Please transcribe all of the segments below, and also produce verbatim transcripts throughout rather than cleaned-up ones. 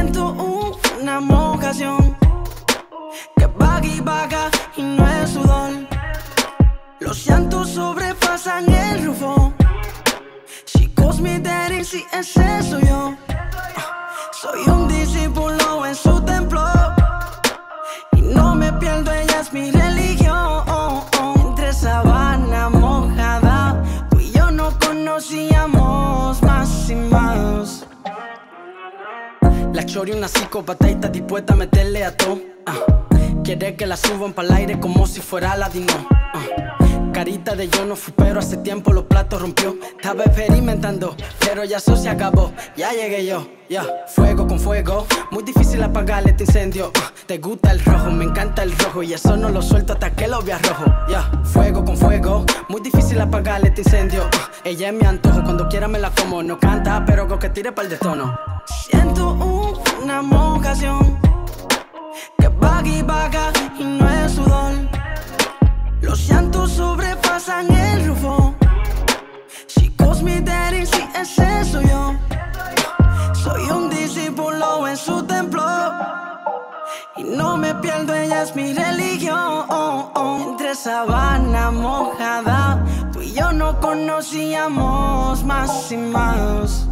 Siento una mojación que vaga y vaga y no es sudor. Los llantos sobrepasan el rufo. She calls me daddy, si ese soy yo. Soy un discípulo en su templo y no me pierdo, ella es mi religión. Entre sabana mojada, tú y yo no conocíamos más y más. La chori una psicópata y está dispuesta a meterle a todo. uh. Quiere que la suban pa'l aire como si fuera Aladino. uh. Carita de yo no fui, pero hace tiempo los platos rompió. Estaba experimentando, pero ya eso se acabó. Ya llegué yo, ya, yeah. Fuego con fuego, muy difícil apagar este incendio. uh. Te gusta el rojo, me encanta el rojo, y eso no lo suelto hasta que lo veas rojo. Ya, yeah. Fuego con fuego, muy difícil apagar este incendio. uh. Ella es mi antojo, cuando quiera me la como. No canta, pero con que tire pa'l destono. Siento una mojación que vaga y vaga y no es sudor. Los llantos sobrepasan el rufo. She calls me daddy, si ese soy yo. Soy un discípulo en su templo y no me pierdo, ella es mi religión. Entre sabana mojada, tú y yo no conocíamos más y más.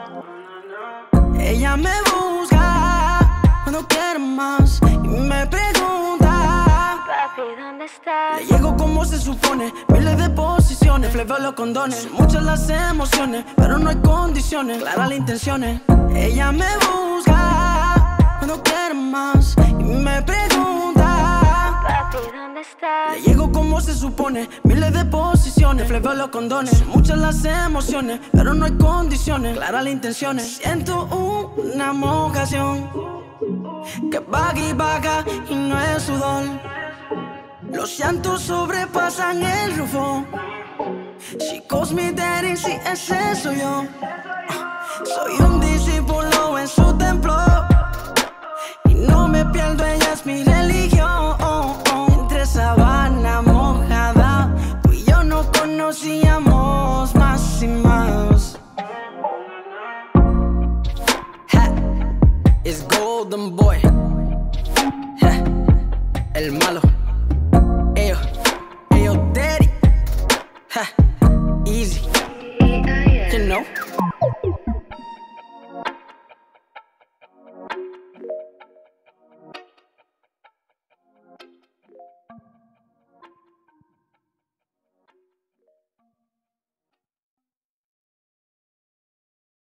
Ella me busca cuando quiere más y me pregunta: papi, ¿dónde estás? Le llego como se supone, miles de posiciones, flavor los condones. Son muchas las emociones, pero no hay condiciones, claras las intenciones. Ella me busca cuando quiere más y me pregunta: papi, ¿dónde estás? Le llego como se supone, miles de posiciones, flavor los condones. Son muchas las emociones, pero no hay condiciones, claras las intenciones. Siento una mojación que vaga y vaga y no es sudor. Los llantos sobrepasan el rufo. She calls me daddy, si ese soy yo. Soy un discípulo en su templo y no me pierdo, ella es mi religión. Entre sabana mojada, tú y yo no conocíamos más y más. Ha, it's Golden Boy, ha, el malo.